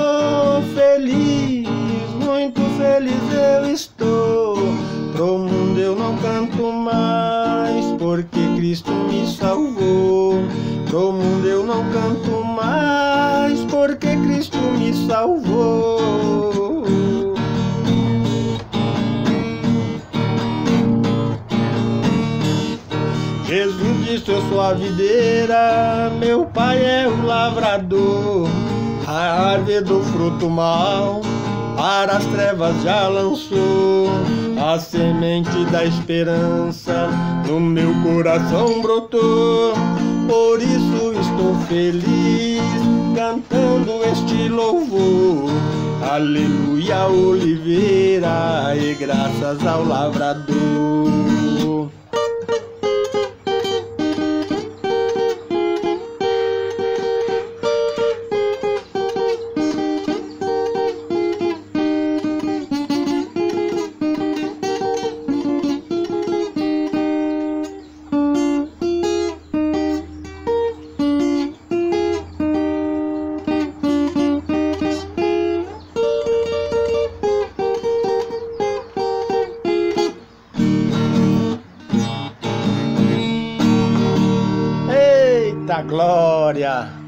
feliz, muito feliz eu estou. Pro mundo eu não canto mais, porque Cristo me salvou. Pro mundo eu não canto mais, porque Cristo me salvou. Jesus disse: eu sou a videira, meu pai é o lavrador. A árvore do fruto mau para as trevas já lançou. A semente da esperança no meu coração brotou. Por isso estou feliz, cantando este louvor. Aleluia, oliveira, e graças ao lavrador. Eita glória!